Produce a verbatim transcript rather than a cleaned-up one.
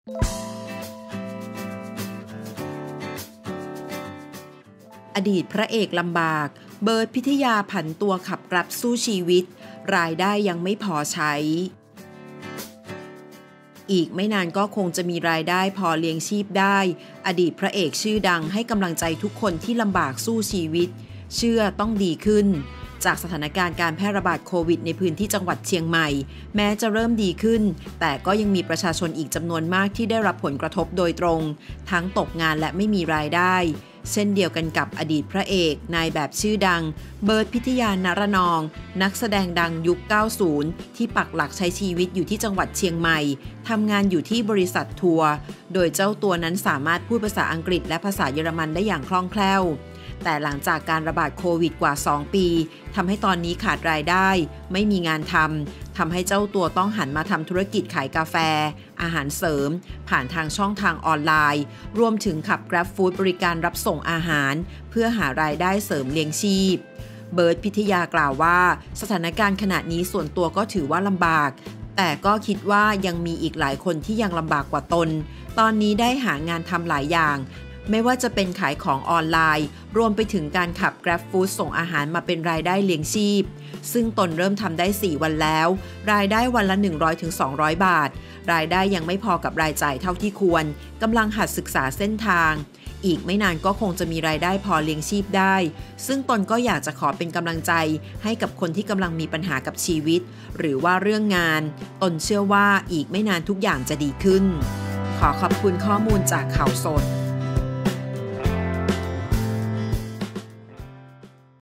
อดีตพระเอกลำบากเบิร์ดพิทยาผันตัวขับกรับสู้ชีวิตรายได้ยังไม่พอใช้อีกไม่นานก็คงจะมีรายได้พอเลี้ยงชีพได้อดีตพระเอกชื่อดังให้กำลังใจทุกคนที่ลำบากสู้ชีวิตเชื่อต้องดีขึ้นจากสถานการณ์การแพร่ระบาดโควิดในพื้นที่จังหวัดเชียงใหม่แม้จะเริ่มดีขึ้นแต่ก็ยังมีประชาชนอีกจำนวนมากที่ได้รับผลกระทบโดยตรงทั้งตกงานและไม่มีรายได้เช่นเดียวกันกับอดีตพระเอกนายแบบชื่อดังเบิร์ดพิทยานรนองนักแสดงดังยุค เก้าสิบ ที่ปักหลักใช้ชีวิตอยู่ที่จังหวัดเชียงใหม่ทำงานอยู่ที่บริษัททัวร์โดยเจ้าตัวนั้นสามารถพูดภาษาอังกฤษและภาษาเยอรมันได้อย่างคล่องแคล่วแต่หลังจากการระบาดโควิดกว่าสองปีทำให้ตอนนี้ขาดรายได้ไม่มีงานทำทำให้เจ้าตัวต้องหันมาทำธุรกิจขายกาแฟอาหารเสริมผ่านทางช่องทางออนไลน์รวมถึงขับ Grab Food บริการรับส่งอาหารเพื่อหารายได้เสริมเลี้ยงชีพเบิร์ดพิทยากล่าวว่าสถานการณ์ขณะนี้ส่วนตัวก็ถือว่าลำบากแต่ก็คิดว่ายังมีอีกหลายคนที่ยังลำบากกว่าตนตอนนี้ได้หางานทำหลายอย่างไม่ว่าจะเป็นขายของออนไลน์รวมไปถึงการขับ Grab Food ส่งอาหารมาเป็นรายได้เลี้ยงชีพซึ่งตนเริ่มทำได้สี่วันแล้วรายได้วันละ หนึ่งร้อยถึงสองร้อย บาทรายได้ยังไม่พอกับรายจ่ายเท่าที่ควรกำลังหัดศึกษาเส้นทางอีกไม่นานก็คงจะมีรายได้พอเลี้ยงชีพได้ซึ่งตนก็อยากจะขอเป็นกำลังใจให้กับคนที่กำลังมีปัญหากับชีวิตหรือว่าเรื่องงานตนเชื่อว่าอีกไม่นานทุกอย่างจะดีขึ้นขอขอบคุณข้อมูลจากข่าวสด